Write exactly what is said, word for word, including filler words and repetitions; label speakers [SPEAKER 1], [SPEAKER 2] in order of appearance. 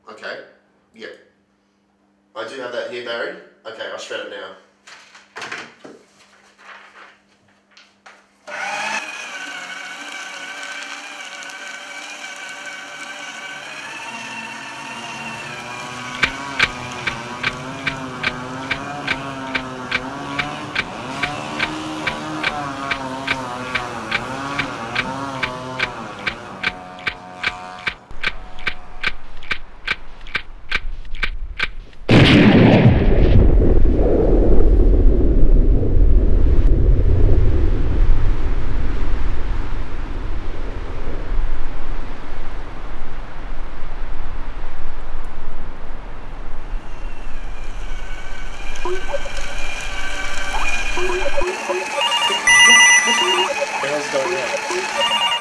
[SPEAKER 1] Okay. Yeah. I do have that here, Barry. Okay, I'll shred it now.
[SPEAKER 2] What the hell's going on?